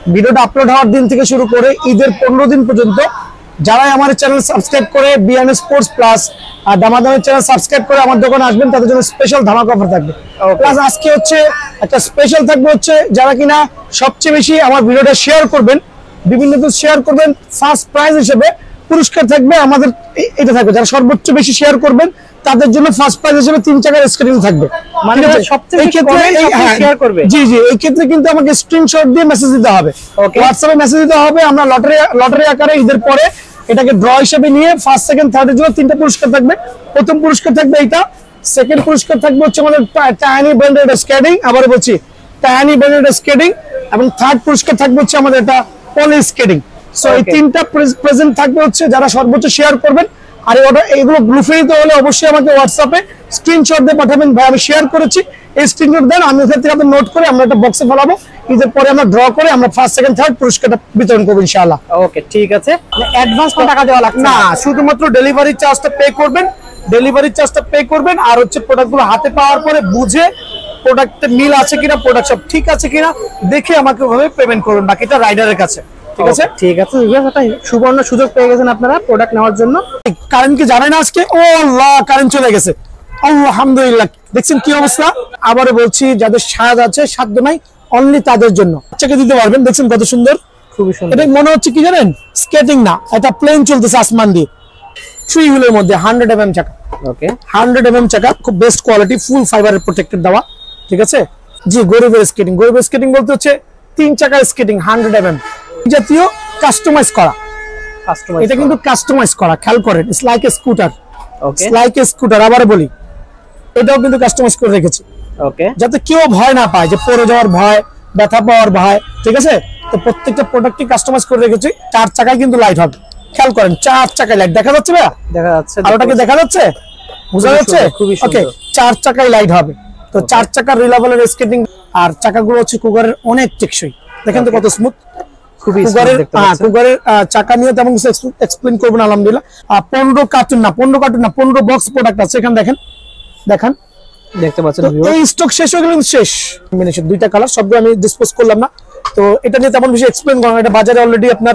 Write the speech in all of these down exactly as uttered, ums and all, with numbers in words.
ভিডিওটা আপলোড হওয়ার দিন থেকে শুরু করে ঈদের পনেরো দিন পর্যন্ত যারা আমার চ্যানেল সাবস্ক্রাইব করে বিএন স্পোর্টস প্লাস আর দামাদামের চ্যানেল সাবস্ক্রাইব করে আমার দোকানে আসবেন, তাদের জন্য স্পেশাল ধামাকা অফার থাকবে। প্লাস আজকে হচ্ছে একটা স্পেশাল থাকবে হচ্ছে যারা কিনা সবচেয়ে বেশি আমার ভিডিওটা শেয়ার করবেন, বিভিন্ন কিছু শেয়ার করবেন, ফার্স্ট প্রাইজ হিসেবে পুরস্কার থাকবে আমাদের এটা থাকবে। যারা সর্বোচ্চ বেশি শেয়ার করবেন তাদের জন্য ফার্স্ট প্রাইজ হিসেবে তিন চাকার স্ক্রিন থাকবে। মানে সবচেয়ে বেশি শেয়ার করবে। জি জি এই ক্ষেত্রে কিন্তু আমাকে স্ক্রিনশট দিয়ে মেসেজ দিতে হবে, হোয়াটসঅ্যাপে মেসেজ দিতে হবে। আমরা লটারি লটারি আকারে ঈদের পরে এটাকে ড্র হিসেবে নিয়ে ফার্স্ট সেকেন্ড থার্ড এর জন্য তিনটা পুরস্কার থাকবে। প্রথম পুরস্কার থাকবে এইটা, সেকেন্ড পুরস্কার থাকবে হচ্ছে আমাদের টায়ানি ব্র্যান্ডেড স্কেটিং, আবার বলছি টায়ানি ব্র্যান্ডেড স্কেটিং, এবং থার্ড পুরস্কার থাকবে হচ্ছে আমাদের এটা পলি স্কেটিং। সো এই তিনটা প্রেজেন্ট থাকবে হচ্ছে যারা সর্বোচ্চ শেয়ার করবেন। আর এগুলো গ্রুপে নিতে হলে অবশ্যই আমাকে হোয়াটসঅ্যাপে স্ক্রিনশট দিয়ে পাঠাবেন, ভাই আমি শেয়ার করেছি, এই স্ক্রিনশট দেন, আমি ওখান থেকে আপনাদের নোট করে আমরা একটা বক্সে ফেলাবো। ঈদের পরে আমরা ড্র করে আমরা ফার্স্ট সেকেন্ড থার্ড পুরস্কারটা বিতরণ করব ইনশাআল্লাহ। ওকে ঠিক আছে। অ্যাডভান্স কত টাকা দেওয়া লাগবে? না, শুধুমাত্র ডেলিভারি চার্জটা পে করবেন, ডেলিভারি চার্জটা পে করবেন। আর হচ্ছে প্রোডাক্টগুলো হাতে পাওয়ার পরে বুঝে প্রোডাক্টে মিল আছে কিনা, প্রোডাক্ট সব ঠিক আছে কিনা দেখে আমাকে ওভাবে পেমেন্ট করবেন, বাকিটা রাইডারের কাছে। ঠিক আছে ঠিক আছে। একটা সুবর্ণ সুযোগ পেয়ে গেছেন আপনারা প্রোডাক্ট নেওয়ার জন্য। কারেন্ট কি জানেন আজকে? ও আল্লাহ, কারেন্ট চলে গেছে, আলহামদুলিল্লাহ। দেখছেন কি অবস্থা? আবারও বলছি, যাদের সাজ আছে সাধ্য নাই অনলি তাদের জন্য বাচ্চাকে দিতে পারবেন। দেখছেন কত সুন্দর, খুবই সুন্দর। এটা মনে হচ্ছে কি জানেন, স্কেটিং না, এটা প্লেন চলতেছে আসমান দিয়ে। থ্রি হুইলের মধ্যে হান্ড্রেড এম এম চাকা। ওকে, হান্ড্রেড এম এম চাকা, খুব বেস্ট কোয়ালিটি, ফুল ফাইবারের প্রোটেক্টেড দেওয়া। ঠিক আছে জি, গরিবের স্কেটিং। গরিবের স্কেটিং বলতে হচ্ছে তিন চাকার স্কেটিং, হান্ড্রেড এম এম জাতীয়, কাস্টমাইজ করা। এটা কিন্তু কাস্টমাইজ করা, খেয়াল করেন, it's like a scooter. Okay, like a scooter. আবার বলি, এটাও কিন্তু কাস্টমাইজ করে রেখেছি। ওকে, যাতে কেউ ভয় না পায় যে পড়ে যাওয়ার ভয়, ব্যথা পাওয়ার ভয়। ঠিক আছে, তো প্রত্যেকটা প্রোডাক্টই কাস্টমাইজ করে রেখেছি। চার চাকায় কিন্তু লাইট হবে, খেয়াল করেন, চার চাকায় লাইট দেখা যাচ্ছে ভাইয়া? দেখা যাচ্ছে। আর ওটাকে দেখা যাচ্ছে, বোঝা যাচ্ছে? ওকে, চার চাকায় লাইট হবে। তো চার চাকার রিলায়েবল স্কেটিং, আর চাকাগুলো হচ্ছে কুগারের অনেক টেকসই। দেখেন তো কত স্মুথ। চাকা নিয়ে তেমন কিছু এক্সপ্লেন করবেন আলহামদুলিল্লাহ। পনেরো কার্টুন না পনেরো কার্টুন না পনেরো বক্স প্রোডাক্ট আছে এখানে। দেখেন দেখান, দেখতে পাচ্ছেন এই স্টক শেষ হয়ে গেল, শেষ। কম্বিনেশন দুইটা কালার, সবগুলো আমি ডিসপোজ করলাম না, তো এটা নিয়ে তেমন বেশি এক্সপ্লেন করলাম। এটা বাজারে অলরেডি আপনার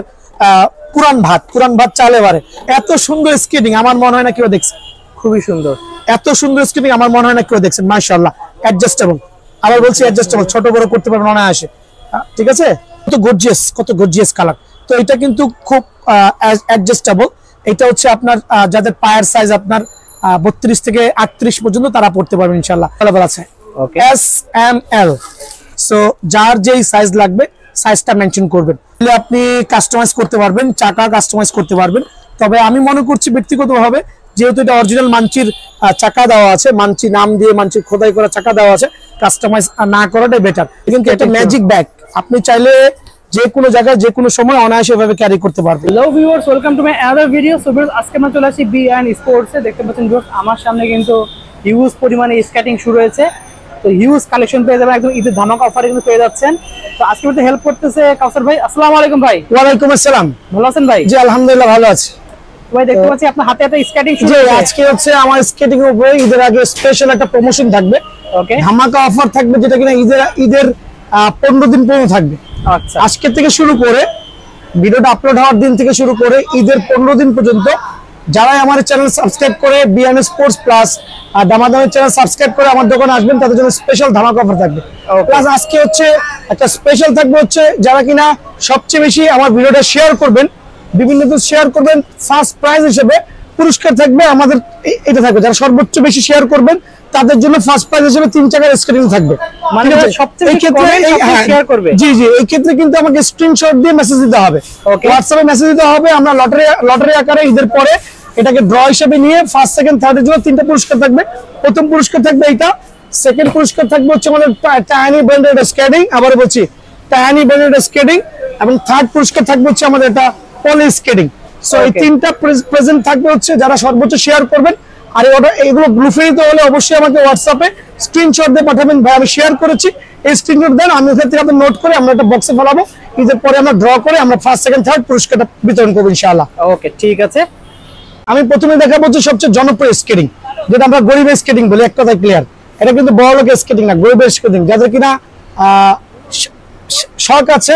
পুরান ভাত পুরান ভাত চালে বারে। এত সুন্দর স্কেটিং আমার মনে হয় না কেউ দেখছে, খুবই সুন্দর। এত সুন্দর স্কেটিং আমার মনে হয় না কেউ দেখছেন, মাশাআল্লাহ। অ্যাডজাস্টেবল, আবার বলছি অ্যাডজাস্টেবল, ছোট বড় করতে পারবেন অনায়াসে। ঠিক আছে, কত গর্জিয়াস, কত গর্জিয়াস কালার। তো এটা কিন্তু খুব অ্যাডজাস্টেবল। এটা হচ্ছে আপনার যাদের পায়ের সাইজ আপনার বত্রিশ থেকে আটত্রিশ পর্যন্ত তারা পড়তে পারবেন ইনশাআল্লাহ। अवेलेबल আছে এস এম এল। সো যার যেই সাইজ লাগবে সাইজটা মেনশন করবেন, তাহলে আপনি কাস্টমাইজ করতে পারবেন, চাকা কাস্টমাইজ করতে পারবেন। তবে আমি মনে করছি ব্যক্তিগতভাবে, যেহেতু এটা অরিজিনাল মানচির চাকা দেওয়া আছে, মানচি নাম দিয়ে মানচির খোদাই করা চাকা দেওয়া আছে, কাস্টমাইজ না করাটাই বেটার। কিন্তু এটা ম্যাজিক ব্যাগ, আপনি চাইলে যে কোনো জায়গায় যে কোনো সময় অনায়াসে ভাবে ক্যারি করতে পারবেন। Hello viewers, welcome to my other video. So viewers, আজকে আমরা চলে আসি বিএন স্পোর্টসে। দেখতে পাচ্ছেন ভিউয়ার্স, আমার সামনে কিন্তু হিউজ পরিমাণে স্কেটিং শুরু হয়েছে। তো হিউজ কালেকশন পেয়ে যাবেন, একদম ঈদের ধামাকা অফারে কিন্তু পেয়ে যাচ্ছেন। তো আজকে আমাদের হেল্প করতেছে কাউসার ভাই। আসসালামু আলাইকুম ভাই। ওয়ালাইকুম আসসালাম। ভালো আছেন ভাই? জি আলহামদুলিল্লাহ ভালো আছি ভাই। দেখতে পাচ্ছি আপনার হাতে একটা স্কেটিং শুরু। জি, আজকে হচ্ছে আমার স্কেটিং এর উপরে ঈদের আগে স্পেশাল একটা প্রমোশন থাকবে। ওকে, ধামাকা অফার থাকবে, যেটা কিনা ঈদের ঈদের পনেরো দিন পর্যন্ত থাকবে। আচ্ছা, আজকে থেকে শুরু করে ভিডিওটা আপলোড হওয়ার দিন থেকে শুরু করে ঈদের পনেরো দিন পর্যন্ত যারা আমার চ্যানেল সাবস্ক্রাইব করে বিএন স্পোর্টস প্লাস আর দামাদামের চ্যানেল সাবস্ক্রাইব করে আমার দোকানে আসবেন, তাদের জন্য স্পেশাল ধামাকা অফার থাকবে। প্লাস আজকে হচ্ছে একটা স্পেশাল থাকবে হচ্ছে যারা কিনা সবচেয়ে বেশি আমার ভিডিওটা শেয়ার করবেন, বিভিন্ন কিছু শেয়ার করবেন, ফার্স্ট প্রাইজ হিসেবে পুরস্কার থাকবে আমাদের এটা থাকবে। যারা সর্বোচ্চ বেশি শেয়ার করবেন তাদের জন্য ফার্স্ট প্রাইজ হিসেবে তিন চাকার স্ক্রিন থাকবে। মানে সবচেয়ে বেশি শেয়ার করবে। জি জি এই ক্ষেত্রে কিন্তু আমাকে স্ক্রিনশট দিয়ে মেসেজ দিতে হবে, হোয়াটসঅ্যাপে মেসেজ দিতে হবে। আমরা লটারি লটারি আকারে ঈদের পরে এটাকে ড্র হিসেবে নিয়ে ফার্স্ট সেকেন্ড থার্ড এর জন্য তিনটা পুরস্কার থাকবে। প্রথম পুরস্কার থাকবে এইটা, সেকেন্ড পুরস্কার থাকবে হচ্ছে আমাদের টায়ানি ব্র্যান্ডেড স্কেটিং, আবার বলছি টায়ানি ব্র্যান্ডেড স্কেটিং, এবং থার্ড পুরস্কার থাকবে হচ্ছে আমাদের এটা পলি স্কেটিং। সো এই তিনটা প্রেজেন্ট থাকবে হচ্ছে যারা সর্বোচ্চ শেয়ার করবেন। আর এগুলো গ্রুপে নিতে হলে অবশ্যই আমাকে হোয়াটসঅ্যাপে স্ক্রিনশট দিয়ে পাঠাবেন, ভাই আমি শেয়ার করেছি, এই স্ক্রিনশট দেন, আমি ওখান থেকে আপনাদের নোট করে আমরা একটা বক্সে ফেলাবো। ঈদের পরে আমরা ড্র করে আমরা ফার্স্ট সেকেন্ড থার্ড পুরস্কারটা বিতরণ করবো ইনশাআল্লাহ। ওকে ঠিক আছে। আমি প্রথমে দেখাবো হচ্ছে সবচেয়ে জনপ্রিয় স্কেটিং, যেটা আমরা গরিবের স্কেটিং বলি, এক কথায় ক্লিয়ার। এটা কিন্তু বড় লোকের স্কেটিং না, গরিবের স্কেটিং। যাদের কিনা শখ আছে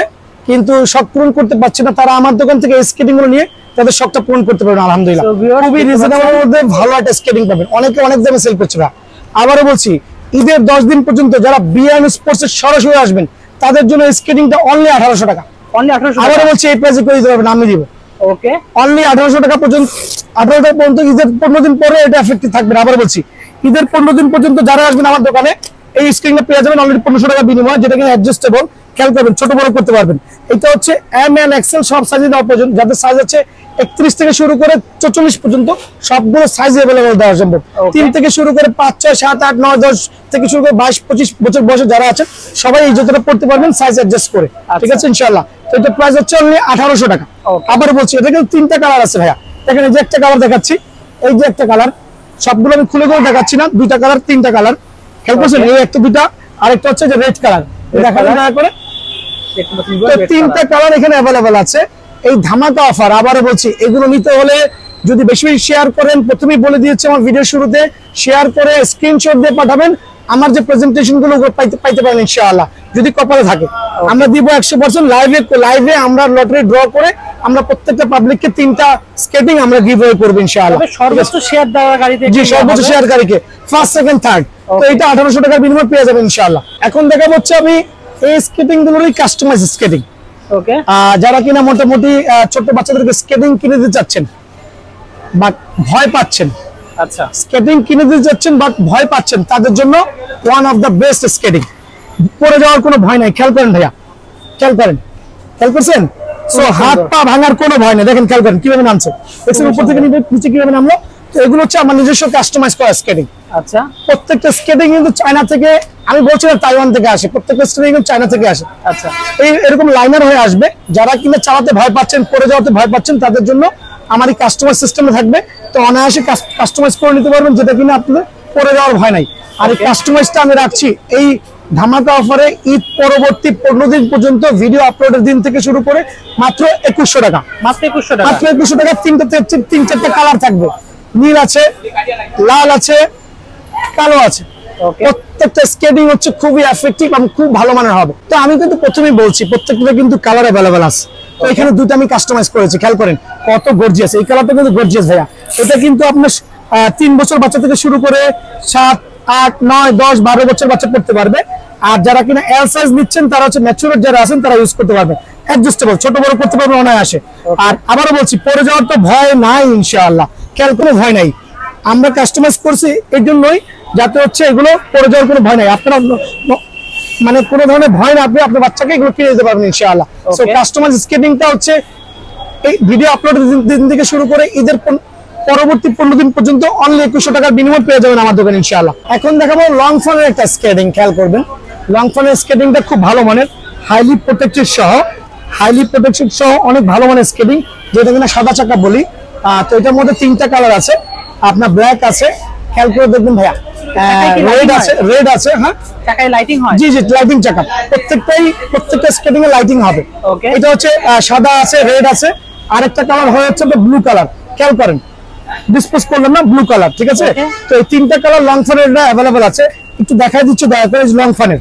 কিন্তু শখ পূরণ করতে পারছে না, তারা আমার দোকান থেকে স্কেটিং গুলো নিয়ে তাদের শখটা পূরণ করতে পারবেন আলহামদুলিল্লাহ। খুবই রিজনেবল মধ্যে ভালো একটা স্কেটিং পাবেন, অনেকে অনেক দামে সেল করছে না। আবারও বলছি, ঈদের দশ দিন পর্যন্ত যারা বিআন স্পোর্টস এর সরাসরি আসবেন তাদের জন্য স্কেটিংটা অনলি আঠারোশো টাকা। অনলি আঠারোশো। আবারও বলছি, এই প্রাইসে করে দিতে পারবেন, আমি দিব। ওকে, অনলি আঠারোশো টাকা পর্যন্ত, আঠারো টাকা পর্যন্ত। ঈদের পনেরো দিন পরে এটা এফেক্টিভ থাকবে। আবার বলছি, ঈদের পনেরো দিন পর্যন্ত যারা আসবেন আমার দোকানে এই স্ক্রিনটা পেয়ে যাবেন অলরেডি পনেরোশো টাকা বিনিময়, যেটা কিনা অ্যাডজাস্টেবল, খেয়াল করবেন, ছোট বড় করতে পারবেন। এটা হচ্ছে এম এল এক্সেল সব সাইজে দেওয়া পর্যন্ত, যাদের সাইজ আছে একত্রিশ থেকে শুরু করে চৌচল্লিশ পর্যন্ত সবগুলো সাইজ অ্যাভেলেবল দেওয়া সম্ভব। তিন থেকে শুরু করে পাঁচ ছয় সাত আট নয় দশ থেকে শুরু করে বাইশ পঁচিশ বছর বয়সে যারা আছেন সবাই এই জুতোটা পড়তে পারবেন সাইজ অ্যাডজাস্ট করে, ঠিক আছে ইনশাআল্লাহ। তো এটা প্রাইস হচ্ছে অনলি আঠারোশো টাকা। আবার বলছি, এটা কিন্তু তিনটা কালার আছে ভাইয়া। দেখেন, এই যে একটা কালার দেখাচ্ছি, এই যে একটা কালার, সবগুলো আমি খুলে করে দেখাচ্ছি না, দুইটা কালার তিনটা কালার, খেয়াল করছেন, এই একটা দুইটা, আরেকটা হচ্ছে যে রেড কালার, দেখাবেন দয়া করে। তিনটা কালার এখানে অ্যাভেলেবল আছে। এই ধামাকা অফার, আবারও বলছি, এগুলো নিতে হলে যদি বেশি বেশি শেয়ার করেন, প্রথমেই বলে দিয়েছি আমার ভিডিও শুরুতে, শেয়ার করে স্ক্রিনশট দিয়ে পাঠাবেন, আমার যে প্রেজেন্টেশন গুলো পাইতে পাইতে পারেন ইনশাআল্লাহ, যদি কপালে থাকে। আমরা দিব একশো পার্সেন্ট লাইভে, লাইভে আমরা লটারি ড্র করে আমরা প্রত্যেকটা পাবলিককে তিনটা স্কেটিং আমরা গিভঅ্যাওয়ে করব ইনশাআল্লাহ। সর্বোচ্চ শেয়ার দেওয়া গাড়িতে, জি সর্বোচ্চ শেয়ারকারীকে ফার্স্ট সেকেন্ড থার্ড। তো এটা আঠারোশো টাকার বিনিময়ে পেয়ে যাবেন ইনশাআল্লাহ। এখন দেখা হচ্ছে আমি এই স্কেটিং গুলোরই কাস্টমাইজ স্কেটিং। ওকে, যারা কিনা মোটামুটি ছোট বাচ্চাদেরকে স্কেটিং কিনে দিতে চাচ্ছেন বাট ভয় পাচ্ছেন, আচ্ছা স্কেটিং কিনে দিতে চাচ্ছেন বাট ভয় পাচ্ছেন, তাদের জন্য one of the best skating. পড়ে যাওয়ার কোনো ভয় নাই, খেয়াল করেন ভাইয়া, খেয়াল করেন, খেয়াল করছেন। সো হাত পা ভাঙার কোনো ভয় নেই। দেখেন, খেয়াল করেন কিভাবে নামছে, দেখছেন উপর থেকে নিচে কিভাবে নামলো। তো এগুলো হচ্ছে আমার নিজস্ব কাস্টমাইজ করা স্কেটিং। আচ্ছা, প্রত্যেকটা স্কেটিং কিন্তু চায়না থেকে, আমি বলছি না তাইওয়ান থেকে আসে, প্রত্যেকটা স্কেটিং কিন্তু চায়না থেকে আসে। আচ্ছা, এই এরকম লাইনার হয়ে আসবে। যারা কিনা চালাতে ভয় পাচ্ছেন, পড়ে যাওয়াতে ভয় পাচ্ছেন, তাদের জন্য আমার এই কাস্টমাইজ সিস্টেমে থাকবে। তো অনায়াসে কাস্টমাইজ করে নিতে পারবেন, যেটা কিনা আপনাদের পড়ে যাওয়ার ভয় নাই। আর এই কাস্টমাইজটা আমি রাখছি এই ধামাকা অফারে ঈদ পরবর্তী পনেরো দিন পর্যন্ত, ভিডিও আপলোডের দিন থেকে শুরু করে মাত্র একুশশো টাকা। মাত্র একুশশো টাকা, মাত্র একুশশো টাকা। তিনটা তিন চারটা কালার থাকবে, নীল আছে, লাল আছে, কালো আছে। প্রত্যেকটা স্কেটিং হচ্ছে খুবই এফেক্টিভ এবং খুব ভালো মানের হবে। তো আমি কিন্তু প্রথমেই বলছি প্রত্যেকটা কিন্তু কালার অ্যাভেলেবেল আছে। তো এখানে দুটো আমি কাস্টমাইজ করেছি, খেয়াল করেন কত গর্জিয়াস। এই কালারটা কিন্তু গর্জিয়াস ভাইয়া। এটা কিন্তু আপনার তিন বছর বাচ্চা থেকে শুরু করে সাত আট নয় দশ বারো বছর বাচ্চা পড়তে পারবে। আর যারা কিনা এল সাইজ নিচ্ছেন তারা হচ্ছে ম্যাচুরেট যারা আছেন তারা ইউজ করতে পারবে, অ্যাডজাস্টেবল, ছোট বড় করতে পারবে অনায়াসে। আর আবারও বলছি, পড়ে যাওয়ার তো ভয় নাই ইনশাআল্লাহ, খেয়াল কোনো ভয় নাই। আমরা কাস্টমাইজ করছি এই জন্যই যাতে হচ্ছে এগুলো পড়ে যাওয়ার কোনো ভয় নাই। আপনারা মানে কোনো ধরনের ভয় না, আপনি আপনার বাচ্চাকে এগুলো কিনে দিতে পারবেন ইনশাআল্লাহ। সো কাস্টমাইজ স্কেটিংটা হচ্ছে এই ভিডিও আপলোডের দিন থেকে শুরু করে ঈদের পরবর্তী পনেরো দিন পর্যন্ত অনলি একুশশো টাকার বিনিময় পেয়ে যাবেন আমার দোকানে ইনশাআল্লাহ। এখন দেখাবো লং ফনের একটা স্কেটিং, খেয়াল করবেন। লং ফনের স্কেটিংটা খুব ভালো মানের, হাইলি প্রোটেক্টেড সহ, হাইলি প্রোটেকশন সহ অনেক ভালো মানের স্কেটিং, যেটা কিনা সাদা চাকা বলি। তো এটার মধ্যে তিনটা কালার আছে, আপনার ব্ল্যাক আছে, খেয়াল করে দেখবেন ভাইয়া, রেড আছে, রেড আছে, হ্যাঁ চাকায় লাইটিং হয়, জি জি লাইটিং চাকা, প্রত্যেকটাই প্রত্যেকটা স্কেটিং এ লাইটিং হবে। এটা হচ্ছে সাদা আছে, রেড আছে, আরেকটা কালার হয়ে যাচ্ছে ব্লু কালার, খেয়াল করেন ডিসপোজ করলাম না, ব্লু কালার, ঠিক আছে। তো এই তিনটা কালার লং ফানের অ্যাভেলেবল আছে, একটু দেখাই দিচ্ছি দয়া করে লং ফানের।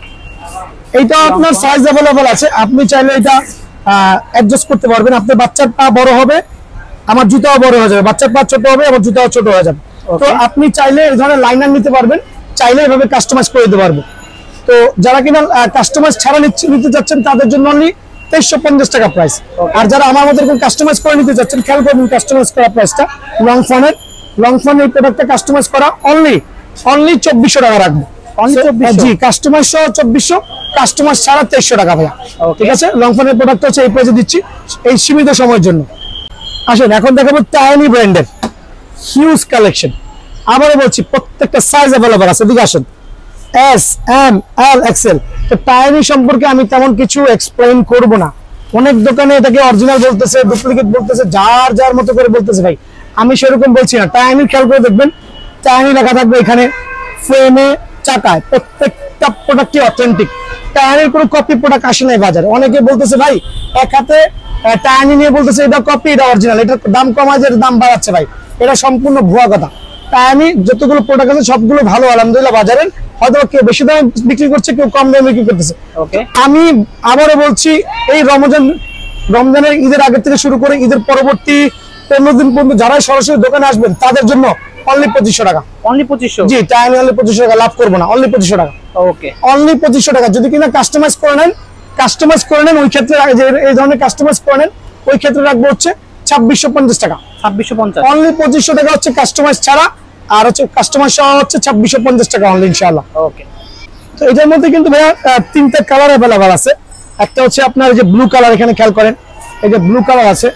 এইটা আপনার সাইজ অ্যাভেলেবল আছে, আপনি চাইলে এটা অ্যাডজাস্ট করতে পারবেন। আপনার বাচ্চার পা বড় হবে, আমার জুতাও বড় হয়ে যাবে, বাচ্চার পা ছোট হবে, আমার জুতাও ছোট হয়ে যাবে। তো আপনি চাইলে এই ধরনের লাইনার নিতে পারবেন, চাইলে এভাবে কাস্টমাইজ করে দিতে পারবো। তো যারা কিনা কাস্টমাইজ ছাড়া নিতে যাচ্ছেন তাদের জন্য অনলি তেইশশো পঞ্চাশ টাকা প্রাইস। আর যারা আমার মতো কাস্টমাইজ করে নিতে যাচ্ছেন, খেয়াল করবেন কাস্টমাইজ করা প্রাইসটা, লং ফনের লং ফন এই প্রোডাক্টটা কাস্টমাইজ করা অনলি অনলি চব্বিশশো টাকা রাখবো। জি কাস্টমাইজ সহ চব্বিশশো, কাস্টমাইজ ছাড়া তেইশশো টাকা ভাইয়া, ঠিক আছে। লং ফনের প্রোডাক্ট হচ্ছে এই প্রাইসে দিচ্ছি এই সীমিত সময়ের জন্য। আসেন এখন দেখাবো টাইনি ব্র্যান্ডের হিউজ কালেকশন। আবারও বলছি প্রত্যেকটা সাইজ অ্যাভেলেবল আছে, এদিকে আসেন, এস এম এল এক্সেল। তো টাইনি সম্পর্কে আমি তেমন কিছু এক্সপ্লেইন করব না, অনেক দোকানে এটাকে অরিজিনাল বলতেছে, ডুপ্লিকেট বলতেছে, যার যার মতো করে বলতেছে। ভাই আমি সেরকম বলছি না, টাইনি খেয়াল করে দেখবেন টাইনি লেখা থাকবে এখানে, ফ্রেমে, চাকায়, প্রত্যেকটা প্রোডাক্টই অথেন্টিক। টাইনির কোনো কপি প্রোডাক্ট আসে নাই বাজারে। অনেকে বলতেছে ভাই এক হাতে টাইনি নিয়ে বলতেছে এটা কপি, এটা অরিজিনাল, এটার দাম কমায়, যে দাম বাড়াচ্ছে, ভাই এটা সম্পূর্ণ ভুয়া কথা। টাইনি যতগুলো প্রোডাক্ট আছে সবগুলো ভালো আলহামদুলিল্লাহ বাজারের, হয়তো কেউ বেশি দামে বিক্রি করছে, কেউ কম দামে বিক্রি করতেছে। আমি আবারও বলছি, এই রমজান রমজানের ঈদের আগে থেকে শুরু করে ঈদের পরবর্তী পনেরো দিন পর্যন্ত যারা সরাসরি দোকানে আসবেন তাদের জন্য অনলি পঁচিশশো টাকা। অনলি পঁচিশশো? জি, টাইম অনলি পঁচিশশো টাকা, লাভ করবো না, অনলি পঁচিশশো টাকা। ওকে, অনলি পঁচিশশো টাকা। যদি কিনা কাস্টমাইজ করে নেন, কাস্টমাইজ করে নেন ওই ক্ষেত্রে, এই ধরনের কাস্টমাইজ করে নেন ওই ক্ষেত্রে রাখবো হচ্ছে ছাব্বিশশো পঞ্চাশ টাকা। ছাব্বিশশো পঞ্চাশ? অনলি পঁচিশশো টাকা হচ্ছে কাস্টমাইজ ছাড়া, আর হচ্ছে কাস্টমাইজ সহ হচ্ছে ছাব্বিশশো পঞ্চাশ টাকা অনলি ইনশাআল্লাহ। ওকে, তো এটার মধ্যে কিন্তু ভাইয়া তিনটা কালার অ্যাভেলেবল আছে। একটা হচ্ছে আপনার যে ব্লু কালার, এখানে খেয়াল করেন এই যে ব্লু কালার আছে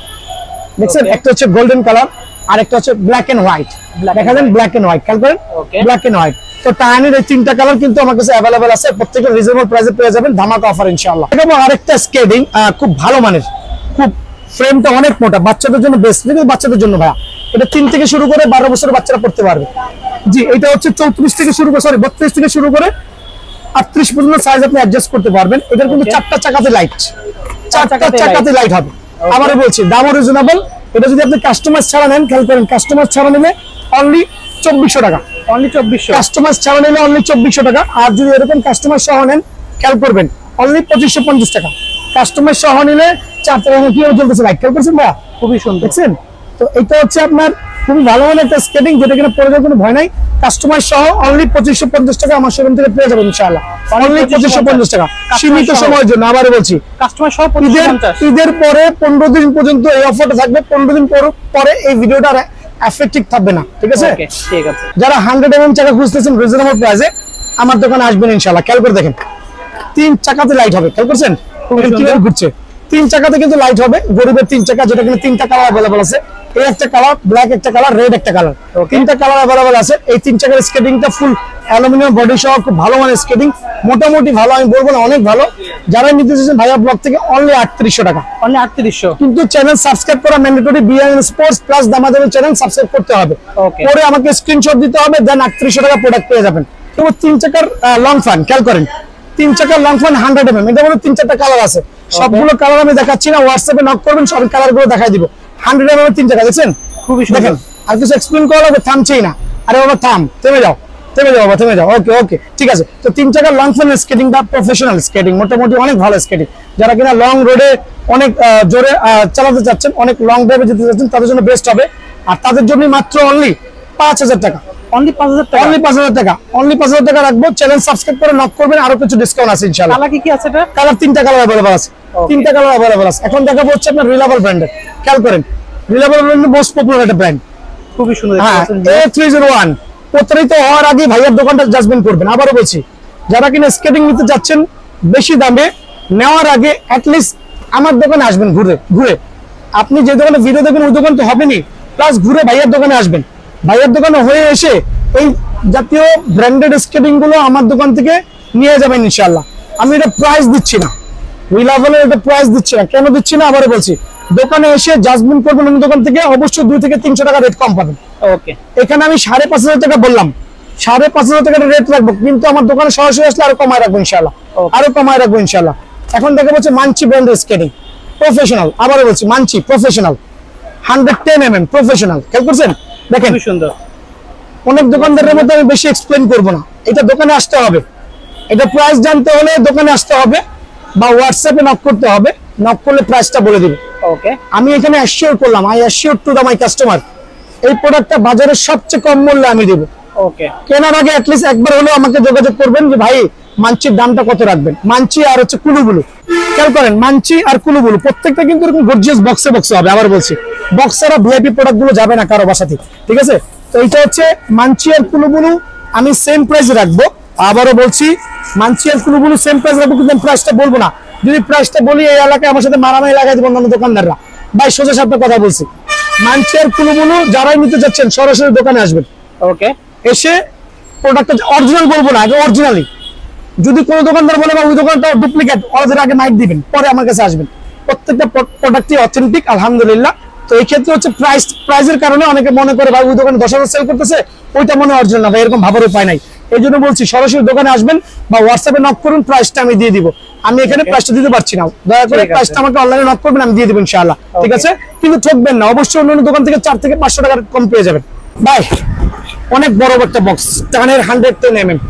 দেখছেন, একটা হচ্ছে গোল্ডেন কালার, আর একটা হচ্ছে ব্ল্যাক এন্ড হোয়াইট। দেখা যান ব্ল্যাক এন্ড হোয়াইট, খেয়াল করেন ব্ল্যাক এন্ড হোয়াইট। তো টায়ানের এই তিনটা কালার কিন্তু আমার কাছে অ্যাভেলেবল আছে, প্রত্যেকটা রিজনেবল প্রাইসে পেয়ে যাবেন, ধামাকা অফার ইনশাআল্লাহ। এবং আরেকটা স্কেটিং খুব ভালো মানের, খুব ফ্রেমটা অনেক মোটা, বাচ্চাদের জন্য বেস্ট। কিন্তু বাচ্চাদের জন্য ভাইয়া এটা তিন থেকে শুরু করে বারো বছরের বাচ্চারা পড়তে পারবে। জি, এটা হচ্ছে চৌত্রিশ থেকে শুরু করে সরি বত্রিশ থেকে শুরু করে আটত্রিশ পর্যন্ত সাইজ আপনি অ্যাডজাস্ট করতে পারবেন। এটার কিন্তু চারটা চাকাতে লাইট, চারটা চাকাতে লাইট হবে। আবারও বলছি দামও রিজনেবল। এটা যদি আপনি কাস্টমাইজ ছাড়া নেন, খেয়াল করেন কাস্টমাইজ ছাড়া নিলে অনলি চব্বিশশো টাকা। অনলি চব্বিশশো? কাস্টমাইজ ছাড়া নিলে অনলি চব্বিশশো টাকা। আর যদি এরকম কাস্টমাইজ সহ নেন, খেয়াল করবেন অনলি পঁচিশশো পঞ্চাশ টাকা। কাস্টমাইজ সহ নিলে চার টাকা কিভাবে চলতেছে লাইট, খেয়াল করছেন ভাইয়া? খুবই সুন্দর, দেখছেন? তো এটা হচ্ছে আপনার খুবই ভালো মানের একটা স্কেটিং, যেটা কিনা পরে যাওয়ার কোনো ভয় নাই। কাস্টমাইজ সহ অনলি পঁচিশশো পঞ্চাশ টাকা আমার শোরুম থেকে পেয়ে যাবেন ইনশাআল্লাহ। অনলি পঁচিশশো পঞ্চাশ টাকা সীমিত সময়ের জন্য। আবারও বলছি কাস্টমাইজ সহ ঈদের পরে পনেরো দিন পর্যন্ত এই অফারটা থাকবে। পনেরো দিন পরে এই ভিডিওটা এফেক্টিভ থাকবে না, ঠিক আছে? ঠিক আছে। যারা হান্ড্রেড এমএম চাকা খুঁজতেছেন রিজনেবল প্রাইসে আমার দোকানে আসবেন ইনশাআল্লাহ। খেয়াল করে দেখেন তিন চাকাতে লাইট হবে, খেয়াল করছেন কিভাবে ঘুরছে? তিন চাকাতে কিন্তু লাইট হবে, গরিবের তিন চাকা, যেটা কিন্তু তিনটা কালার অ্যাভেলেবল আছে। এই একটা কালার, ব্ল্যাক একটা কালার, রেড একটা কালার, তিনটা কালার অ্যাভেলেবল আছে। এই তিন চাকার স্কেটিংটা ফুল অ্যালুমিনিয়াম বডি সহ খুব ভালো মানের স্কেটিং, মোটামুটি ভালো, আমি বলবো না অনেক ভালো। যারা নিতে চাইছেন ভাইয়া ব্লগ থেকে অনলি আটত্রিশশো টাকা। অনলি আটত্রিশশো। কিন্তু চ্যানেল সাবস্ক্রাইব করা ম্যান্ডেটরি, বিআইএন স্পোর্টস প্লাস দামাদামি চ্যানেল সাবস্ক্রাইব করতে হবে। পরে আমাকে স্ক্রিনশট দিতে হবে, দেন আটত্রিশশো টাকা প্রোডাক্ট পেয়ে যাবেন। তো তিন চাকার লং ফান, খেয়াল করেন তিন চাকার লং ফান হান্ড্রেড এমএম, এটা মধ্যে তিন চারটা কালার আছে। সবগুলো কালার আমি দেখাচ্ছি না, হোয়াটসঅ্যাপে নক করবেন, সব কালার গুলো দেখাই দিব। হান্ড্রেড এমএম তিন চাকা দেখছেন, খুবই সুন্দর। আর কিছু এক্সপ্লেন করা লাগবে, থামছেই না। আরে বাবা থাম, থেমে যাও, থেমে যাও বাবা, থেমে যাও। ওকে ওকে ঠিক আছে। তো তিন চাকার লং ফান স্কেটিংটা প্রফেশনাল স্কেটিং, মোটামুটি অনেক ভালো স্কেটিং। যারা কিনা লং রোডে অনেক জোরে চালাতে চাচ্ছেন, অনেক লং ড্রাইভে যেতে চাচ্ছেন, তাদের জন্য বেস্ট হবে। আর তাদের জন্য মাত্র অনলি পাঁচ হাজার টাকা। অনলি পাঁচ হাজার টাকা? অনলি পাঁচ হাজার টাকা, অনলি পাঁচ হাজার টাকা রাখবো। চ্যানেল সাবস্ক্রাইব করে নক করবেন, আরো কিছু ডিসকাউন্ট আছে ইনশাআল্লাহ। কালার কি কি আছে এটা? কালার তিনটা কালার अवेलेबल আছে, তিনটা কালার अवेलेबल আছে। এখন দেখাবো হচ্ছে আপনার রিলায়েবল ব্র্যান্ডের, খেয়াল করেন রিলায়েবল ব্র্যান্ডের মোস্ট পপুলার একটা ব্র্যান্ড, খুবই সুন্দর। হ্যাঁ, এ থ্রি জিরো ওয়ান। প্রতারিত হওয়ার আগে ভাইয়ার দোকানটা জাজমেন্ট করবেন। আবারও বলছি, যারা কিনা স্কেটিং নিতে যাচ্ছেন বেশি দামে, নেওয়ার আগে অ্যাটলিস্ট আমার দোকানে আসবেন ঘুরে ঘুরে। আপনি যে দোকানে ভিডিও দেখবেন ওই দোকান তো হবেনি, প্লাস ঘুরে ভাইয়ার দোকানে আসবেন। ভাইয়ার দোকানে হয়ে এসে এই জাতীয় ব্র্যান্ডেড স্কেটিং গুলো আমার দোকান থেকে নিয়ে যাবেন ইনশাআল্লাহ। আমি এটা প্রাইস দিচ্ছি না, রিলায়েবলের এটা প্রাইস দিচ্ছি না। কেন দিচ্ছি না আবারও বলছি, দোকানে এসে জাজমেন্ট করবেন অন্য দোকান থেকে, অবশ্যই দুই থেকে তিনশো টাকা রেট কম পাবেন। ওকে, এখানে আমি সাড়ে পাঁচ হাজার টাকা বললাম, সাড়ে পাঁচ হাজার টাকা রেট রাখবো, কিন্তু আমার দোকানে সরাসরি আসলে আরো কমায় রাখবো ইনশাআল্লাহ, আরো কমায় রাখবো ইনশাআল্লাহ। এখন দেখা যাচ্ছে মানচি ব্র্যান্ডের স্কেটিং প্রফেশনাল, আবারও বলছি মানচি professional, hundred ten M M professional. খেয়াল করছেন, দেখেন সুন্দর। অনেক দোকানদারের মধ্যে আমি বেশি এক্সপ্লেন করবো না, এটা দোকানে আসতে হবে। এটা প্রাইস জানতে হলে দোকানে আসতে হবে বা হোয়াটসঅ্যাপে নক করতে হবে, নক করলে প্রাইসটা বলে দিবে। ওকে, আমি এখানে অ্যাসিওর করলাম, I assure to the my customer, এই প্রোডাক্টটা বাজারের সবচেয়ে কম মূল্যে আমি দেব। ওকে, কেনার আগে অ্যাটলিস্ট একবার হলেও আমাকে যোগাযোগ করবেন যে ভাই মানচির দামটা কত রাখবেন। মানচি আর হচ্ছে কুলুবুলু, খেয়াল করেন মানচি আর কুলুবুলু প্রত্যেকটা কিন্তু এরকম গর্জিয়াস বক্সে বক্সে হবে। আবার বলছি বক্স ছাড়া ভিআইপি প্রোডাক্ট গুলো যাবে না কারো বাসা থেকে, ঠিক আছে? তো এটা হচ্ছে মানচি আর কুলুবুলু আমি সেম প্রাইস রাখবো। আবারও বলছি মানচি আর কুলুবুলু সেম প্রাইস রাখবো, কিন্তু আমি প্রাইসটা বলবো না। যদি প্রাইসটা বলি এই এলাকায় আমার সাথে মারামারি লাগাই দেবো অন্যান্য দোকানদাররা। ভাই সোজা সাপটা কথা বলছি, মানচি আর কুলুবুলু যারাই নিতে যাচ্ছেন সরাসরি দোকানে আসবেন। ওকে, এসে প্রোডাক্টটা অরিজিনাল বলবো না, আগে অরিজিনালি। যদি কোনো দোকানদার বলে বা ওই দোকানটা ডুপ্লিকেট, ওদের আগে মাইক দিবেন, পরে আমার কাছে আসবেন। প্রত্যেকটা প্রোডাক্টই অথেন্টিক আলহামদুলিল্লাহ। তো এই ক্ষেত্রে হচ্ছে প্রাইস, প্রাইসের কারণে অনেকে মনে করে ভাই ওই দোকানে দশ হাজার সেল করতেছে, ওইটা মনে অরিজিনাল না ভাই, এরকম ভাবার উপায় নাই। এই জন্য বলছি সরাসরি দোকানে আসবেন বা হোয়াটসঅ্যাপে নক করুন, প্রাইসটা আমি দিয়ে দিব। আমি এখানে প্রাইসটা দিতে পারছি না, দয়া করে প্রাইসটা আমাকে অনলাইনে নক করবেন, আমি দিয়ে দিব ইনশাআল্লাহ, ঠিক আছে? কিন্তু ঠকবেন না, অবশ্যই অন্য দোকান থেকে চার থেকে পাঁচশো টাকা কম পেয়ে যাবেন। ভাই অনেক বড় একটা বক্স, টানের হান্ড্রেড টেন এম এম,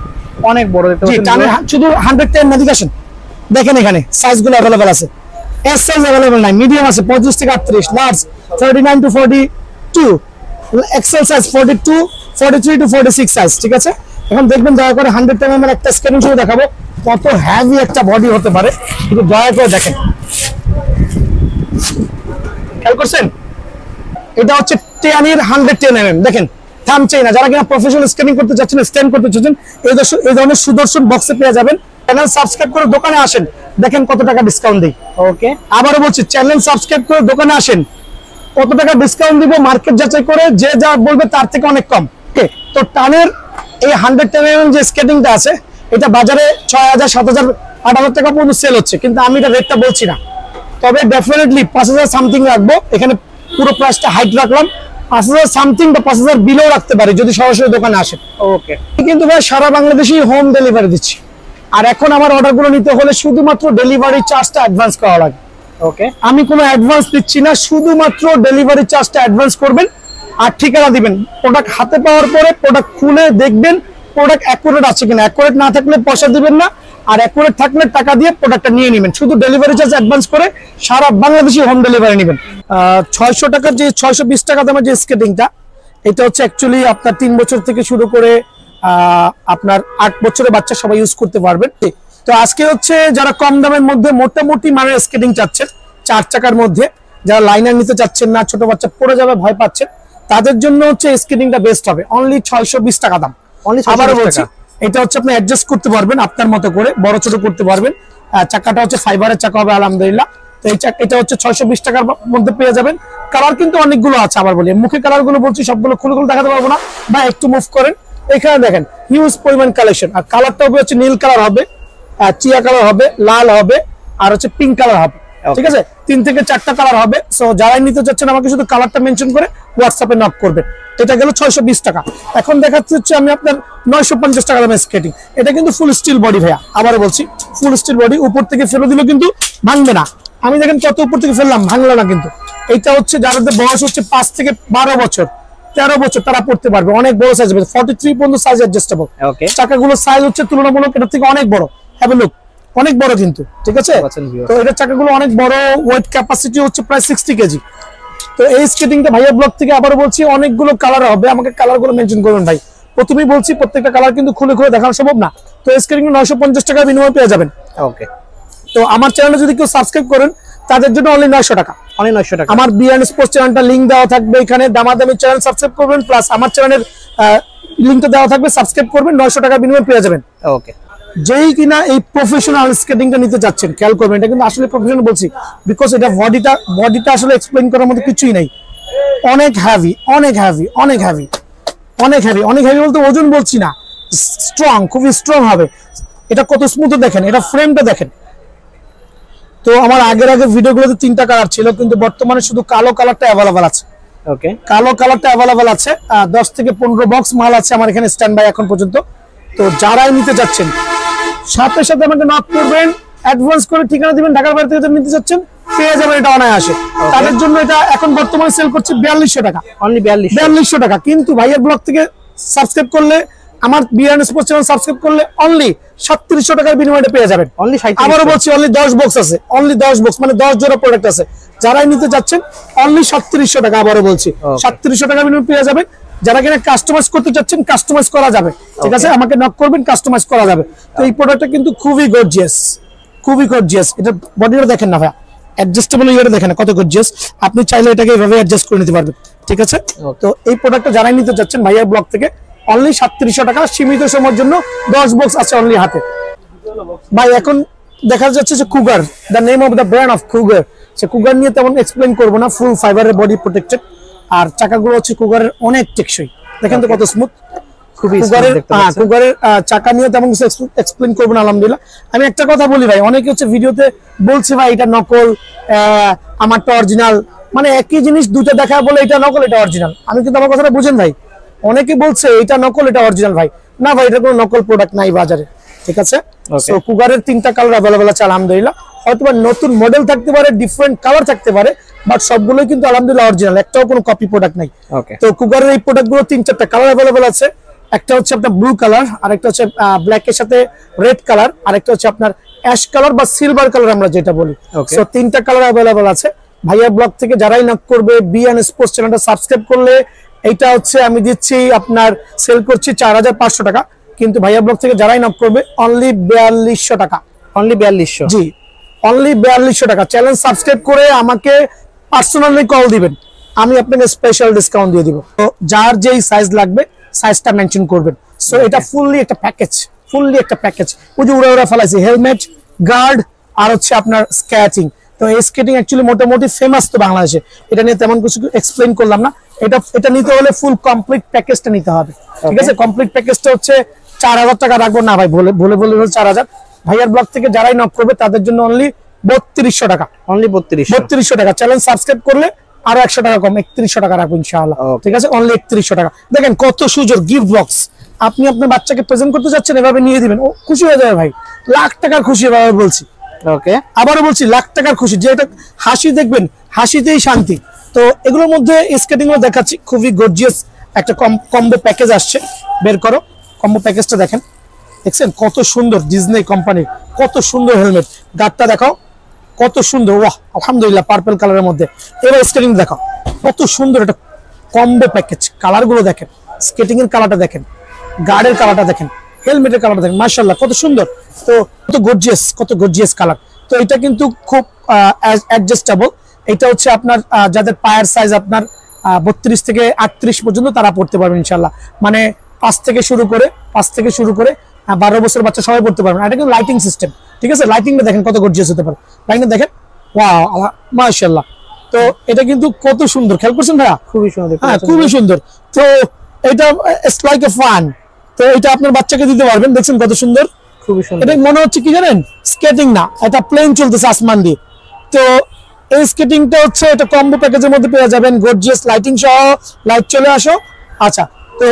অনেক বড় দেখতে পাচ্ছেন। জি টানের শুধু হান্ড্রেড টেন নেভিগেশন দেখেন, এখানে সাইজগুলো अवेलेबल আছে। এস সাইজ अवेलेबल নাই, মিডিয়াম আছে পঁয়ত্রিশ থেকে আটত্রিশ, large thirty nine to forty two, XL size forty two, forty three to forty six size, ঠিক আছে। এখন দেখবেন দয়া করে হান্ড্রেড টেন এর একটা স্ক্যানিং শুরু দেখাবো কত হেভি একটা বডি হতে পারে, কিন্তু দয়া করে দেখেন। খেয়াল করছেন, এটা হচ্ছে টিয়ানির হান্ড্রেড টেন এম এম। দেখেন থামছেই না, যারা কিনা প্রফেশনাল স্ক্যানিং করতে চাচ্ছেন, স্ক্যান করতে চাচ্ছেন, এই এই ধরনের সুদর্শন বক্সে পেয়ে যাবেন। চ্যানেল সাবস্ক্রাইব করে দোকানে আসেন, দেখেন কত টাকা ডিসকাউন্ট দিই। ওকে, আবারও বলছি, চ্যানেল সাবস্ক্রাইব করে দোকানে আসেন, কত টাকা ডিসকাউন্ট দিব মার্কেট যাচাই করে, যে যা বলবে তার থেকে অনেক কম। ওকে, তো টানের এই হান্ড্রেড টেন এম এম যে স্কেটিংটা আছে, এটা বাজারে ছয় হাজার সাত হাজার আট হাজার টাকা পর্যন্ত সেল হচ্ছে, কিন্তু আমি এটা রেটটা বলছি না। তবে ডেফিনেটলি পাঁচ হাজার সামথিং রাখবো, এখানে পুরো প্রাইসটা হাইট রাখলাম, পাঁচ হাজার সামথিং বা পাঁচ হাজার বিলেও রাখতে পারি যদি সরাসরি দোকানে আসেন। ওকে, কিন্তু ভাই সারা বাংলাদেশেই হোম ডেলিভারি দিচ্ছি, আর এখন আমার অর্ডারগুলো নিতে হলে শুধুমাত্র ডেলিভারি চার্জটা অ্যাডভান্স করা লাগে। ওকে, আমি কোনো অ্যাডভান্স দিচ্ছি না, শুধুমাত্র ডেলিভারি চার্জটা অ্যাডভান্স করবেন আর ঠিকানা দিবেন। প্রোডাক্ট হাতে পাওয়ার পরে প্রোডাক্ট খুলে দেখবেন প্রোডাক্ট অ্যাকুরেট আছে কিনা, অ্যাকুরেট না থাকলে পয়সা দিবেন না, আর অ্যাকুরেট থাকলে টাকা দিয়ে প্রোডাক্টটা নিয়ে নেবেন। শুধু ডেলিভারি চার্জ অ্যাডভান্স করে সারা বাংলাদেশে হোম ডেলিভারি নেবেন। ছয়শো টাকার যে ছয়শো বিশ টাকা দামের যে স্কেটিংটা, এটা হচ্ছে অ্যাকচুয়ালি আপনার তিন বছর থেকে শুরু করে আপনার আট বছরের বাচ্চা সবাই ইউজ করতে পারবেন। তো আজকে হচ্ছে যারা কম দামের মধ্যে মোটামুটি মানের স্কেটিং চাচ্ছেন, চার চাকার মধ্যে, যারা লাইনার নিতে চাচ্ছেন না, ছোট বাচ্চা পড়ে যাবে ভয় পাচ্ছেন, তাদের জন্য হচ্ছে স্কেটিংটা বেস্ট হবে। অনলি ছয়শো বিশ টাকা দাম। আবারও বলছি, এটা হচ্ছে আপনি অ্যাডজাস্ট করতে পারবেন আপনার মতো করে, বড় ছোট করতে পারবেন। চাকাটা হচ্ছে ফাইবারের চাকা হবে আলহামদুলিল্লাহ। তো এই এটা হচ্ছে ছয়শো বিশ টাকার মধ্যে পেয়ে যাবেন। কালার কিন্তু অনেকগুলো আছে, আবার বলি মুখে কালার গুলো বলছি, সবগুলো খুলে খুলে দেখাতে পারবো না, বা একটু মুভ করেন। এখানে দেখেন হিউজ পরিমাণ কালেকশন, আর কালারটা হবে হচ্ছে নীল কালার হবে, চিয়া কালার হবে, লাল হবে, আর হচ্ছে পিঙ্ক কালার হবে, ঠিক আছে। তিন থেকে চারটা কালার হবে। সো যারাই নিতে চাচ্ছেন আমাকে শুধু কালারটা মেনশন করে হোয়াটসঅ্যাপে নক করবেন। এটা গেল ছয়শো বিশ টাকা। এখন দেখাচ্ছি হচ্ছে আমি আপনার নয়শো পঞ্চাশ টাকা দামের স্কেটিং। এটা কিন্তু ফুল স্টিল বডি ভাইয়া, আবারও বলছি ফুল স্টিল বডি, উপর থেকে ফেলে দিলেও কিন্তু ভাঙবে না। আমি দেখেন কত উপর থেকে ফেললাম, ভাঙলো না কিন্তু। এটা হচ্ছে যাদের বয়স হচ্ছে পাঁচ থেকে বারো বছর, তেরো বছর, তারা পড়তে পারবে। অনেক বড় সাইজ হবে, ফর্টি থ্রি পর্যন্ত সাইজ অ্যাডজাস্টেবল। চাকাগুলো সাইজ হচ্ছে তুলনামূলক এটা থেকে অনেক বড়, হ্যাভ এ লুক, অনেক বড় কিন্তু, ঠিক আছে। তো এটা চাকাগুলো অনেক বড়, ওয়েট ক্যাপাসিটি হচ্ছে প্রায় সিক্সটি কেজি। তো এই স্কেটিংটা ভাইয়া ব্লগ থেকে আবার বলছি অনেকগুলো কালার হবে, আমাকে কালার গুলো মেনশন করবেন ভাই। প্রথমেই বলছি প্রত্যেকটা কালার কিন্তু খুলে খুলে দেখানো সম্ভব না। তো এই স্কেটিং নয়শো পঞ্চাশ টাকার বিনিময়ে পেয়ে যাবেন। ওকে, তো আমার চ্যানেলে যদি কেউ সাবস্ক্রাইব করেন তাদের জন্য অনলি নয়শো টাকা, অনলি নয়শো টাকা। আমার বিআন স্পোর্টস চ্যানেলটা লিংক দেওয়া থাকবে এখানে, দামাদামি চ্যানেল সাবস্ক্রাইব করবেন, প্লাস আমার চ্যানেলের লিংকটা দেওয়া থাকবে, সাবস্ক্রাইব করবেন, নয়শো টাকার বিনিময়ে পেয়ে যাবেন। ওকে, যেই কিনা এই প্রফেশনাল স্কেটিংটা নিতে যাচ্ছেন, খেয়াল করবেন, এটা কিন্তু আসলে প্রফেশনাল বলছি বিকজ এটা বডিটা বডিটা আসলে এক্সপ্লেইন করার মতো কিছুই নাই। অনেক হ্যাভি, অনেক হ্যাভি, অনেক হ্যাভি, অনেক হ্যাভি, অনেক হ্যাভি বলতে ওজন বলছি না, স্ট্রং, খুবই স্ট্রং হবে। এটা কত স্মুথ দেখেন, এটা ফ্রেমটা দেখেন। তো আমার আগের আগের ভিডিওগুলোতে তিনটা কালার ছিল, কিন্তু বর্তমানে শুধু কালো কালারটা অ্যাভেলেবল আছে। ওকে, কালো কালারটা অ্যাভেলেবল আছে। দশ থেকে পনেরো বক্স মাল আছে আমার এখানে স্ট্যান্ড বাই এখন পর্যন্ত। তো যারাই নিতে যাচ্ছেন সাথে সাথে আমাকে নক করবেন, অ্যাডভান্স করে ঠিকানা দিবেন, ঢাকার বাইরে থেকে নিতে যাচ্ছেন পেয়ে যাবেন, এটা অনায়াসে। তাদের জন্য এটা এখন বর্তমানে সেল করছে বিয়াল্লিশশো টাকা, অনলি বিয়াল্লিশশো টাকা। কিন্তু ভাইয়ের ব্লগ থেকে সাবস্ক্রাইব করলে, আমার বিআন স্পোর্টস চ্যানেল সাবস্ক্রাইব করলে অনলি সাতত্রিশশো টাকার বিনিময়ে পেয়ে যাবেন। আবারও বলছি অনলি দশ বক্স আছে, অনলি দশ বক্স মানে দশ জোড়া প্রোডাক্ট আছে। যারাই নিতে যাচ্ছেন অনলি সাতত্রিশশো টাকা, আবারও বলছি সাতত্রিশশো টাকার বিনিময়ে পেয়ে যাবেন। যারা কিনা কাস্টমাইজ করতে চাচ্ছেন, কাস্টমাইজ করা যাবে, ঠিক আছে, আমাকে নক করবেন, কাস্টমাইজ করা যাবে। তো এই প্রোডাক্টটা কিন্তু খুবই গর্জিয়াস, খুবই গর্জিয়াস। এটা বডিটা দেখেন না ভাই, অ্যাডজাস্টেবল ইয়েটা দেখেন কত গর্জিয়াস। আপনি চাইলে এটাকে এভাবে অ্যাডজাস্ট করে নিতে পারবেন, ঠিক আছে। তো এই প্রোডাক্টটা যারাই নিতে যাচ্ছেন ভাইয়ার ব্লগ থেকে অনলি সাতত্রিশশো টাকা, সীমিত সময়ের জন্য দশ বক্স আছে অনলি হাতে। ভাই এখন দেখা যাচ্ছে যে Cougar, the name of the brand of Cougar. সে কুগার নিয়ে তেমন এক্সপ্লেইন করবো না, ফুল ফাইবারের বডি প্রোটেক্টেড, আর চাকাগুলো হচ্ছে কুগারের অনেক টেকসই, দেখেন তো কত স্মুথ। কুগারের কুগারের চাকা নিয়ে তেমন কিছু এক্সপ্লেইন করবো না আলহামদুলিল্লাহ। আমি একটা কথা বলি ভাই, অনেকে হচ্ছে ভিডিওতে বলছে ভাই এটা নকল, আমারটা অরিজিনাল, মানে একই জিনিস দুটো দেখা বলে এটা নকল এটা অরিজিনাল। আমি কিন্তু আমার কথাটা বুঝেন ভাই, অনেকে বলছে এটা নকল এটা অরিজিনাল, ভাই না ভাই, এটা কোনো নকল প্রোডাক্ট নাই বাজারে, ঠিক আছে। সো কুগারের তিনটা কালার অ্যাভেলেবল আছে আলহামদুলিল্লাহ। হয়তো নতুন মডেল থাকতে পারে, ডিফারেন্ট কালার থাকতে পারে, বাট সবগুলোই কিন্তু আলহামদুলিল্লাহ অরিজিনাল, একটাও কোনো কপি প্রোডাক্ট নাই। তো কুগারের এই প্রোডাক্টগুলো তিন চারটা কালার অ্যাভেলেবল আছে। একটা হচ্ছে আপনার ব্লু কালার, আরেকটা হচ্ছে ব্ল্যাক এর সাথে রেড কালার, আরেকটা হচ্ছে আপনার অ্যাশ কালার বা সিলভার কালার আমরা যেটা বলি। সো তিনটা কালার অ্যাভেলেবল আছে। ভাইয়া ব্লগ থেকে যারাই নক করবে বিএন স্পোর্টস চ্যানেলটা সাবস্ক্রাইব করলে এইটা হচ্ছে আমি দিচ্ছি আপনার সেল করছি চার হাজার পাঁচশো টাকা, কিন্তু ভাইয়া ব্লগ থেকে যারাই নক করবে অনলি বিয়াল্লিশশো টাকা। অনলি বিয়াল্লিশশো? জি অনলি বিয়াল্লিশশো টাকা। চ্যানেল সাবস্ক্রাইব করে আমাকে পার্সোনালি কল দিবেন, আমি আপনাকে স্পেশাল ডিসকাউন্ট দিয়ে দিব। তো যার যেই সাইজ লাগবে সাইজটা মেনশন করবেন। সো এটা ফুললি একটা প্যাকেজ, ফুললি একটা প্যাকেজ। ওই যে উড়া উড়া ফেলাইছি হেলমেট, গার্ড আর হচ্ছে আপনার স্কেটিং। তো এই স্কেটিং অ্যাকচুয়ালি মোটামুটি ফেমাস তো বাংলাদেশে, এটা নিয়ে তেমন কিছু এক্সপ্লেইন করলাম না। এটা এটা নিতে হলে ফুল কমপ্লিট প্যাকেজটা নিতে হবে, ঠিক আছে? কমপ্লিট প্যাকেজটা হচ্ছে চার হাজার টাকা রাখবো না ভাই, বলে বলে বলে চার হাজার। ভাইয়ার ব্লগ থেকে যারাই নক করবে তাদের জন্য অনলি বত্রিশশো টাকা। অনলি বত্রিশ বত্রিশশো টাকা। চ্যানেল সাবস্ক্রাইব করলে আরো একশো টাকা কম, একত্রিশশো টাকা রাখবো ইনশাআল্লাহ, ঠিক আছে? অনলি একত্রিশশো টাকা। দেখেন কত সুযোগ, গিফট বক্স। আপনি আপনার বাচ্চাকে প্রেজেন্ট করতে যাচ্ছেন, এভাবে নিয়ে দিবেন, ও খুশি হয়ে যাবে ভাই। লাখ টাকার খুশি, এভাবে বলছি। ওকে, আবারও বলছি লাখ টাকার খুশি। যে এটা হাসি দেখবেন, হাসিতেই শান্তি। তো এগুলোর মধ্যে স্কেটিং গুলো দেখাচ্ছি, খুবই গর্জিয়াস একটা কম্বো প্যাকেজ আসছে। বের করো কম্বো প্যাকেজটা, দেখেন দেখছেন কত সুন্দর, ডিজনি কোম্পানির কত সুন্দর হেলমেট। গার্ডটা দেখাও কত সুন্দর, ওয়াহ আলহামদুলিল্লাহ, পার্পল কালারের মধ্যে। এবার স্কেটিং দেখাও কত সুন্দর একটা কম্বো প্যাকেজ। কালার গুলো দেখেন, স্কেটিং এর কালারটা দেখেন, গার্ডের কালারটা দেখেন, হেলমেটের কালারটা দেখেন, মাশাআল্লাহ কত সুন্দর। তো কত গর্জিয়াস, কত গর্জিয়াস কালার। তো এটা কিন্তু খুব অ্যাডজাস্টেবল। এটা হচ্ছে আপনার যাদের পায়ের সাইজ আপনার বত্রিশ থেকে আটত্রিশ পর্যন্ত তারা পড়তে পারবেন ইনশাআল্লাহ। মানে পাঁচ থেকে শুরু করে পাঁচ থেকে শুরু করে বারো বছর বাচ্চা সবাই পড়তে পারবেন। এটা কিন্তু লাইটিং সিস্টেম, ঠিক আছে? লাইটিংটা দেখেন কত গর্জিয়াস হতে পারে। লাইটিংটা দেখেন, ওয়াও মাশাআল্লাহ। তো এটা কিন্তু কত সুন্দর, খেয়াল করছেন ভাইয়া? খুবই সুন্দর, হ্যাঁ খুবই সুন্দর। তো এটা ইটস লাইক এ ফান। তো এটা আপনার বাচ্চাকে দিতে পারবেন, দেখছেন কত সুন্দর, খুবই সুন্দর। এটা মনে হচ্ছে কি জানেন, স্কেটিং না, এটা প্লেন চলতেছে আসমান দিয়ে। তো এই স্কেটিংটা হচ্ছে এটা কম্বো প্যাকেজের মধ্যে পেয়ে যাবেন, গর্জিয়াস লাইটিং সহ। লাইট চলে আসো। আচ্ছা, তো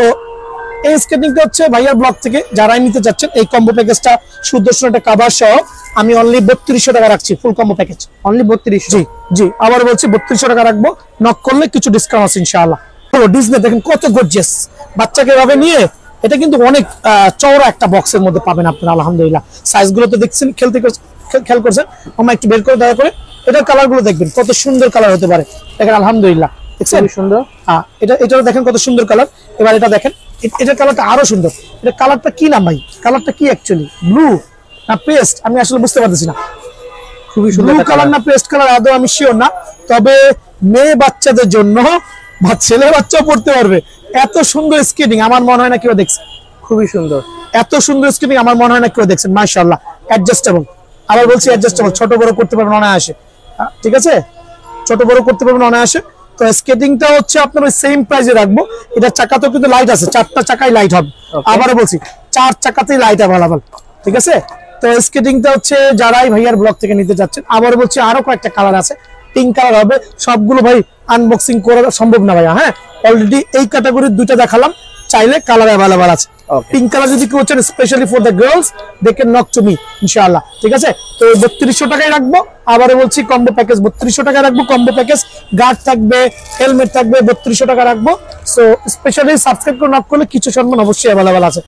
এই স্কেটিংটা হচ্ছে ভাইয়ার ব্লগ থেকে যারাই নিতে চাচ্ছেন এই কম্বো প্যাকেজটা সুদর্শন একটা কভার সহ আমি অনলি বত্রিশশো টাকা রাখছি, ফুল কম্বো প্যাকেজ অনলি বত্রিশ। জি জি আবার বলছি বত্রিশশো টাকা রাখবো। নক করলে কিছু ডিসকাউন্ট আছে ইনশাআল্লাহ। হলো ডিজনি, দেখেন কত গর্জিয়াস। বাচ্চাকে এভাবে নিয়ে এটা কিন্তু অনেক চওড়া একটা বক্সের মধ্যে পাবেন আপনারা আলহামদুলিল্লাহ। সাইজ গুলো তো দেখছেন, খেলতে খেয়াল করছেন। আমরা একটু বের করে দয়া করে এটার কালার গুলো দেখবেন কত সুন্দর কালার হতে পারে। দেখেন আলহামদুলিল্লাহ, দেখছেন সুন্দর। হ্যাঁ এটা এটাও দেখেন কত সুন্দর কালার। এবার এটা দেখেন, এটার কালারটা আরো সুন্দর। এটা কালারটা কি নাম ভাই? কালারটা কি অ্যাকচুয়ালি? ব্লু না পেস্ট? আমি আসলে বুঝতে পারতেছি না। খুবই সুন্দর ব্লু কালার না পেস্ট কালার আদৌ আমি শিওর না। তবে মেয়ে বাচ্চাদের জন্য বা ছেলে বাচ্চাও পড়তে পারবে। এত সুন্দর স্কেটিং আমার মনে হয় না কেউ দেখছে। খুবই সুন্দর, এত সুন্দর স্কেটিং আমার মনে হয় না কেউ দেখছেন। মাশাআল্লাহ, অ্যাডজাস্টেবল। আবার বলছি অ্যাডজাস্টেবল, ছোট বড় করতে পারবেন অনায়াসে, ঠিক আছে? ছোট বড় করতে পারবেন অনায়াসে। তো স্কেটিংটা হচ্ছে আপনার ওই সেম প্রাইসে রাখবো। এটা চাকাতেও কিন্তু লাইট আছে, চারটা চাকায় লাইট হবে। আবারও বলছি চার চাকাতেই লাইট অ্যাভেলেবল, ঠিক আছে? তো স্কেটিংটা হচ্ছে যারাই ভাইয়ার ব্লগ থেকে নিতে যাচ্ছেন, আবার বলছি আরো কয়েকটা কালার আছে, পিঙ্ক কালার হবে। সবগুলো ভাই আনবক্সিং করা সম্ভব না ভাইয়া। হ্যাঁ অলরেডি এই ক্যাটাগরির দুইটা দেখালাম, চাইলে কালার অ্যাভেলেবল আছে। পিঙ্ক কালার যদি কেউ চান specially for the girls, they can knock to me ইনশাআল্লাহ, ঠিক আছে? তো বত্রিশশো টাকায় রাখবো। আবার বলছি কম্বো প্যাকেজ বত্রিশশো টাকা রাখবো। কম্বো প্যাকেজ গার্ড থাকবে, হেলমেট থাকবে, বত্রিশশো টাকা রাখবো। সো স্পেশালি সাবস্ক্রাইব করে নক করলে কিছু সম্মান অবশ্যই অ্যাভেলেবল আছে।